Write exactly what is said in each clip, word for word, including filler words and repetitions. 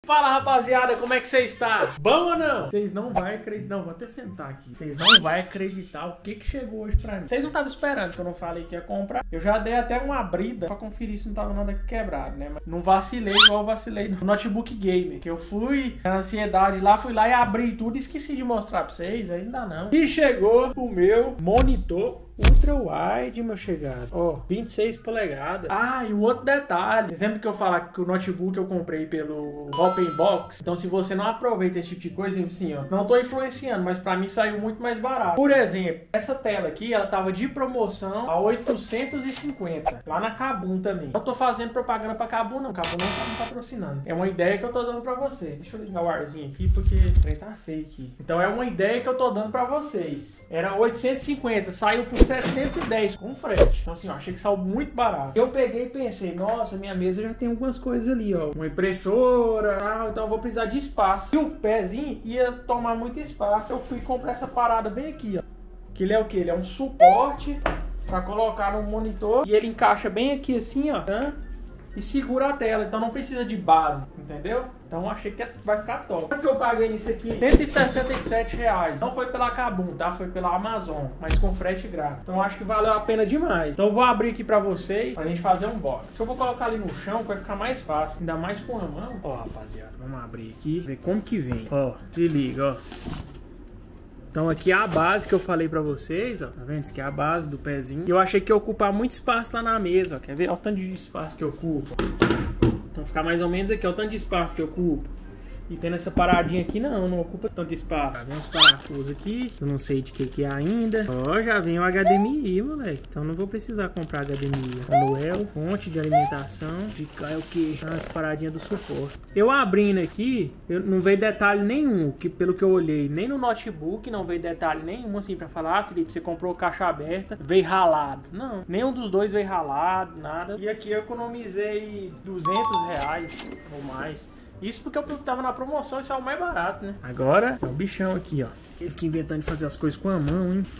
Fala, rapaziada, como é que você está? Bom ou não? Vocês não vão acreditar, não, vou até sentar aqui. Vocês não vão acreditar o que que chegou hoje pra mim. Vocês não estavam esperando que eu não falei que ia comprar. Eu já dei até uma abrida pra conferir se não tava nada quebrado, né? Mas não vacilei igual eu vacilei no notebook gamer, que eu fui na ansiedade lá, fui lá e abri tudo e esqueci de mostrar pra vocês, ainda não. E chegou o meu monitor Ultra Wide, meu chegado. Ó, oh, vinte e seis polegadas. Ah, e um outro detalhe. Vocês lembram que eu falava que o notebook eu comprei pelo Open Box? Então, se você não aproveita esse tipo de coisa, assim, ó, não tô influenciando, mas pra mim saiu muito mais barato. Por exemplo, essa tela aqui, ela tava de promoção a oitocentos e cinquenta. Lá na Kabum também. Não tô fazendo propaganda pra Kabum, não. Kabum não tá me patrocinando. É uma ideia que eu tô dando pra vocês. Deixa eu ligar o arzinho aqui, porque o trem tá feio aqui. Então, é uma ideia que eu tô dando pra vocês. Era oitocentos e cinquenta, saiu por setecentos e dez com frete. Então assim, ó, achei que saiu muito barato. Eu peguei e pensei, nossa, minha mesa já tem algumas coisas ali, ó. Uma impressora, tal, então eu vou precisar de espaço. E o pezinho ia tomar muito espaço. Eu fui comprar essa parada bem aqui, ó. Que ele é o que? Ele é um suporte pra colocar no monitor. E ele encaixa bem aqui assim, ó. Tá? E segura a tela, então não precisa de base, entendeu? Então achei que vai ficar top. Quanto que eu paguei nisso aqui? cento e sessenta e sete reais. Não foi pela Kabum, tá? Foi pela Amazon, mas com frete grátis. Então acho que valeu a pena demais. Então eu vou abrir aqui pra vocês, pra gente fazer um box. Eu vou colocar ali no chão, vai ficar mais fácil. Ainda mais com a mão. Ó, rapaziada, vamos abrir aqui, ver como que vem. Ó, se liga, ó. Então aqui é a base que eu falei pra vocês, ó. Tá vendo? Isso aqui é a base do pezinho. E eu achei que ia ocupar muito espaço lá na mesa, ó. Quer ver? Olha o tanto de espaço que eu ocupo. Então ficar mais ou menos aqui, ó. O tanto de espaço que eu ocupo. E tendo essa paradinha aqui, não, não ocupa tanto espaço. Vem uns parafusos aqui, eu não sei de que que é ainda. Ó, já vem o H D M I, moleque. Então não vou precisar comprar H D M I. Manuel, fonte de alimentação. De cá é o que? As paradinhas do suporte. Eu abrindo aqui, eu, não veio detalhe nenhum, que pelo que eu olhei, nem no notebook não veio detalhe nenhum, assim, pra falar, ah, Felipe, você comprou caixa aberta, veio ralado. Não, nenhum dos dois veio ralado, nada. E aqui eu economizei duzentos reais ou mais. Isso porque eu tava na promoção e saiu mais barato, né? Agora é o bichão aqui, ó. Eu fiquei inventando de fazer as coisas com a mão, hein?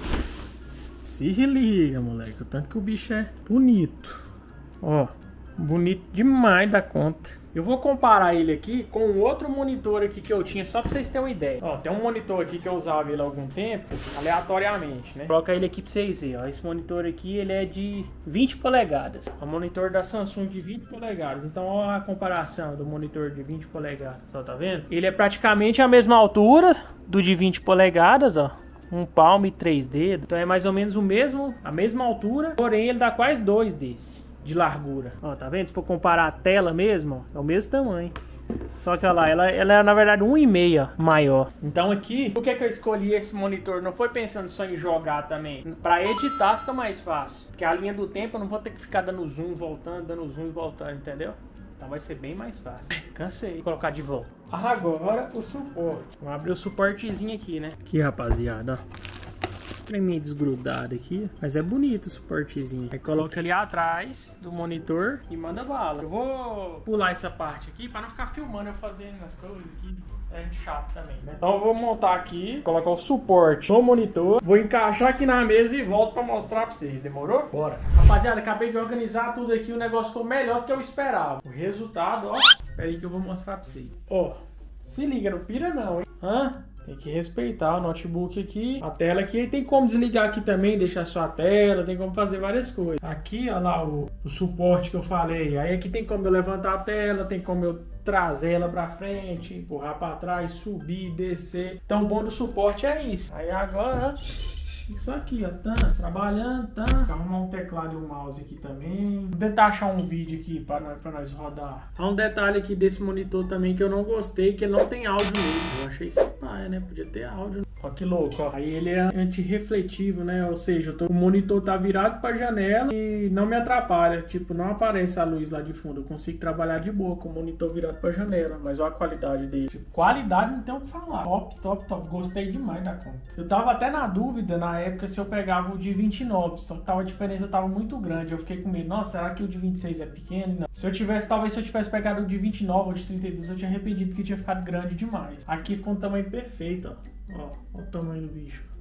Se liga, moleque. O tanto que o bicho é bonito. Ó, bonito demais da conta. Eu vou comparar ele aqui com o outro monitor aqui que eu tinha, só pra vocês terem uma ideia. Ó, tem um monitor aqui que eu usava ele há algum tempo, aleatoriamente, né? Coloca ele aqui pra vocês verem, ó. Esse monitor aqui, ele é de vinte polegadas. É um monitor da Samsung de vinte polegadas. Então, ó a comparação do monitor de vinte polegadas. Só tá vendo? Ele é praticamente a mesma altura do de vinte polegadas, ó. Um palmo e três dedos. Então, é mais ou menos o mesmo, a mesma altura, porém, ele dá quase dois desse. De largura, ó, tá vendo? Se for comparar a tela mesmo, ó, é o mesmo tamanho. Só que olha lá, ela, ela é na verdade um e meio maior. Então aqui, por que que eu escolhi esse monitor? Não foi pensando só em jogar também. Pra editar fica mais fácil. Porque a linha do tempo eu não vou ter que ficar dando zoom, voltando, dando zoom e voltando, entendeu? Então vai ser bem mais fácil. Cansei de colocar de volta. Agora o suporte. Vamos abrir o suportezinho aqui, né? Aqui, rapaziada, ó. Meio desgrudado aqui, mas é bonito o suportezinho. Aí coloca ali atrás do monitor e manda bala. Eu vou pular essa parte aqui para não ficar filmando eu fazendo as coisas aqui. É chato também, né? Então eu vou montar aqui, colocar o suporte no monitor, vou encaixar aqui na mesa e volto para mostrar para vocês. Demorou? Bora! Rapaziada, acabei de organizar tudo aqui, o negócio ficou melhor do que eu esperava. O resultado, ó, espera aí que eu vou mostrar para vocês. Ó, se liga, não pira não, hein? Hã? Tem que respeitar o notebook aqui. A tela aqui, tem como desligar aqui também, deixar só a tela, tem como fazer várias coisas. Aqui, olha lá o, o suporte que eu falei. Aí aqui tem como eu levantar a tela, tem como eu trazer ela pra frente, empurrar pra trás, subir, descer. Então o bom do suporte é isso. Aí agora, isso aqui, ó, tá trabalhando, tá? Vou arrumar um teclado e um mouse aqui também. Vou tentar achar um vídeo aqui pra nós, pra nós rodar. Há um detalhe aqui desse monitor também que eu não gostei, que ele não tem áudio nele. Eu achei isso pai, né? Podia ter áudio. Ó que louco, ó. Aí ele é antirrefletivo, né? Ou seja, eu tô, o monitor tá virado pra janela e não me atrapalha. Tipo, não aparece a luz lá de fundo. Eu consigo trabalhar de boa com o monitor virado pra janela. Mas olha a qualidade dele. Tipo, qualidade não tem o que falar. Top, top, top. Gostei demais da conta. Eu tava até na dúvida na época se eu pegava o de vinte e nove. Só que tava, a diferença tava muito grande. Eu fiquei com medo. Nossa, será que o de vinte e seis é pequeno? Não. Se eu tivesse, talvez se eu tivesse pegado o de vinte e nove ou de trinta e dois, eu tinha arrependido que tinha ficado grande demais. Aqui ficou um tamanho perfeito, ó. Ó, olha o tamanho do bicho.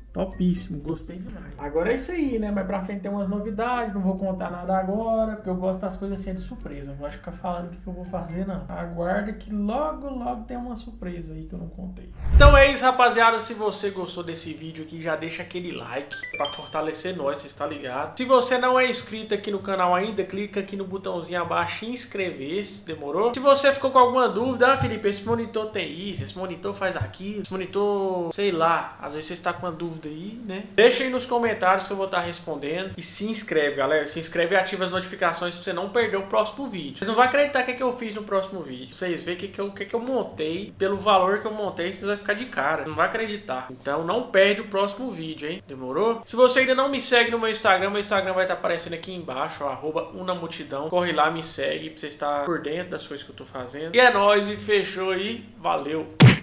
Topíssimo, gostei demais. Agora é isso aí, né? Mas pra frente tem umas novidades, não vou contar nada agora, porque eu gosto das coisas assim de surpresa. Não gosto de ficar falando o que, que eu vou fazer, não. Aguarda que logo, logo tem uma surpresa aí que eu não contei. Então é isso, rapaziada. Se você gostou desse vídeo aqui, já deixa aquele like pra fortalecer nós, você está ligado? Se você não é inscrito aqui no canal ainda, clica aqui no botãozinho abaixo e inscrever-se, demorou? Se você ficou com alguma dúvida, ah, Felipe, esse monitor tem isso, esse monitor faz aquilo, esse monitor, sei lá, às vezes você está com uma dúvida aí, né? Deixa aí nos comentários que eu vou estar respondendo. E se inscreve, galera. Se inscreve e ativa as notificações pra você não perder o próximo vídeo. Vocês não vão acreditar o que, é que eu fiz no próximo vídeo. Vocês veem o que, que, eu, que, que eu montei. Pelo valor que eu montei, vocês vão ficar de cara. Não vai acreditar. Então não perde o próximo vídeo, hein? Demorou? Se você ainda não me segue no meu Instagram, meu Instagram vai estar aparecendo aqui embaixo, ó, arroba unamultidão. Corre lá, me segue pra você estar por dentro das coisas que eu tô fazendo. E é nóis, e fechou aí. Valeu!